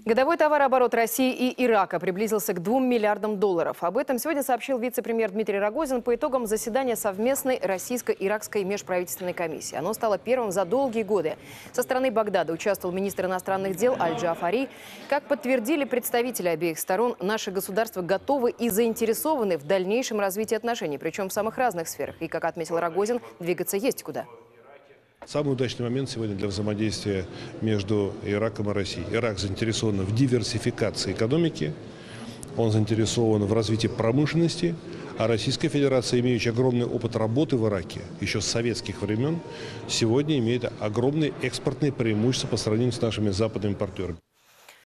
Годовой товарооборот России и Ирака приблизился к 2 миллиардам долларов. Об этом сегодня сообщил вице-премьер Дмитрий Рогозин по итогам заседания совместной российско-иракской межправительственной комиссии. Оно стало первым за долгие годы. Со стороны Багдада участвовал министр иностранных дел Аль-Джафари. Как подтвердили представители обеих сторон, наши государства готовы и заинтересованы в дальнейшем развитии отношений, причем в самых разных сферах. И, как отметил Рогозин, двигаться есть куда. Самый удачный момент сегодня для взаимодействия между Ираком и Россией. Ирак заинтересован в диверсификации экономики, он заинтересован в развитии промышленности, а Российская Федерация, имеющая огромный опыт работы в Ираке еще с советских времен, сегодня имеет огромные экспортные преимущества по сравнению с нашими западными партнерами.